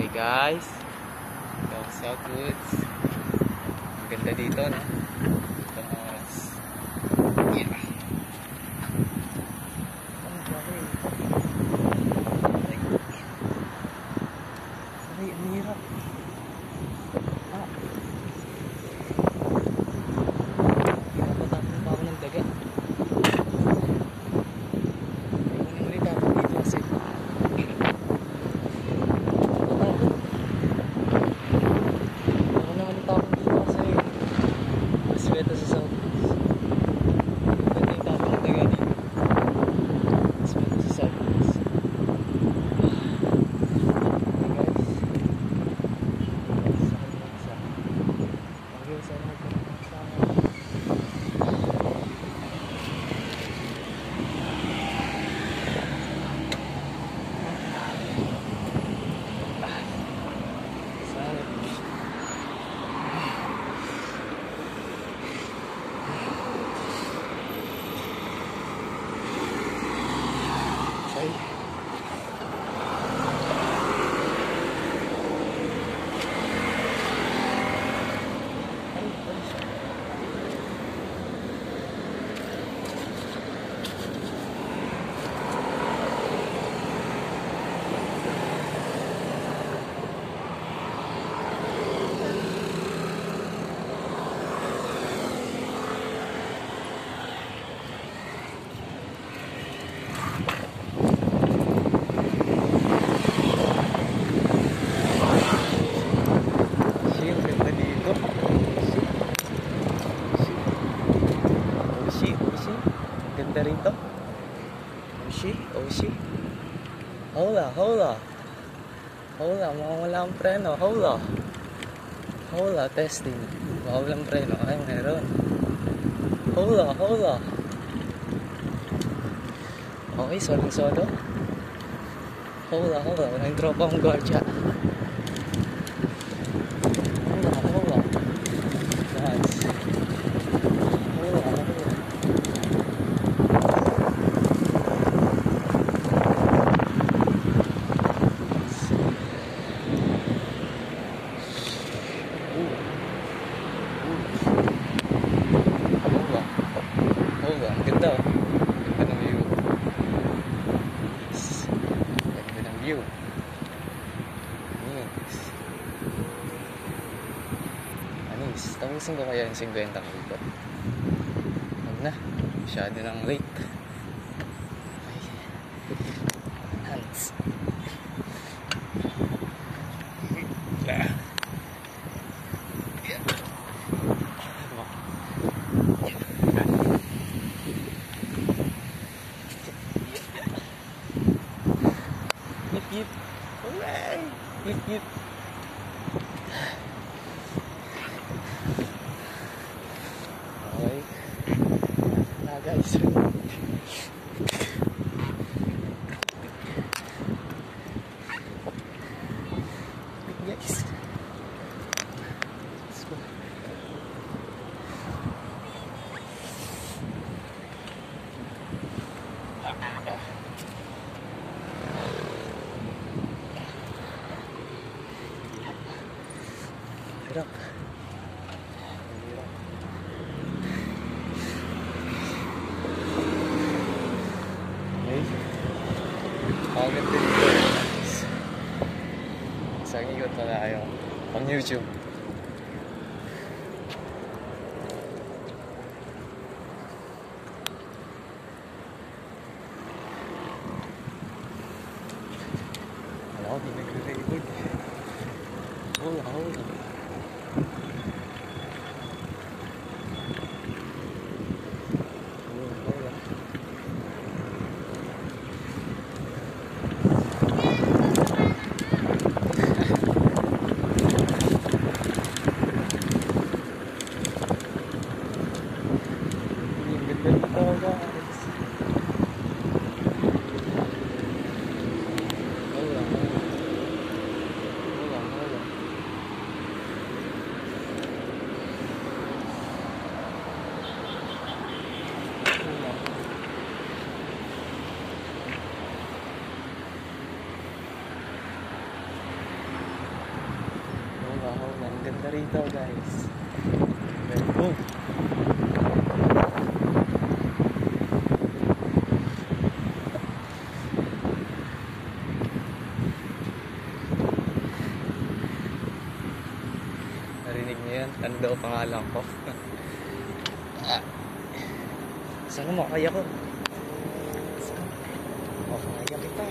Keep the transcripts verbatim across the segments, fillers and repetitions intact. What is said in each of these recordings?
Okay guys, so good. Ang ganda dito, no? Itong oras. Yeah. Ang grabe. Ay, ang hirap. Ah. Pinapatapon pa ako ng daga. Kunin ulit ako dito kasi ito sa South. Pwede yung tapos ng daga dito. Mas pwede sa South. Okay guys. Sa kanila isa. Okay, sa kanila isa. Ganda rito. Oshi, Oshi. Hola, hola. Hola, mawawala ang preno. Hola. Hola, testing. Mawawala ang preno. Ay, meron. Hola, hola. Okay, solo-solo. Hola, hola. Walang tropa akong guardia. Hola, hola. Nice. Hola, hola. Ang ganda, oh. Ganda ng view. Yes. Ganda ng view. Anis. Anis. Tapusin ko kaya yung fifty ko dito. Huwag na. Masyado ng late. Okay. Hands. Yeah. Hip, hooray! Hip, hip. Okay. Na guys. Guys. Let's go. Hirap. Hirap. Okay. Agad din ito. Isang ikot pala kayo. Pang YouTube. Wala ko, hindi nagre-record. Hola, hola. Ganda rito guys. Let's go. Narinig niyo yan? Ano daw pangalan ko? Ah. Sana makaya ko. Makaya kita.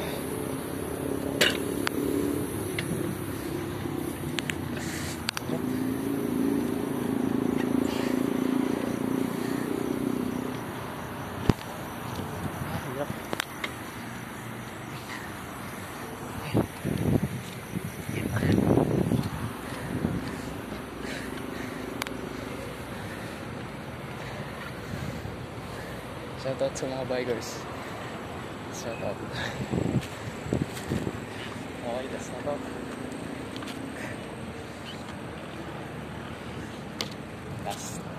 Shoutout sa mga bikers. Shoutout. Okay, that's na to. Last.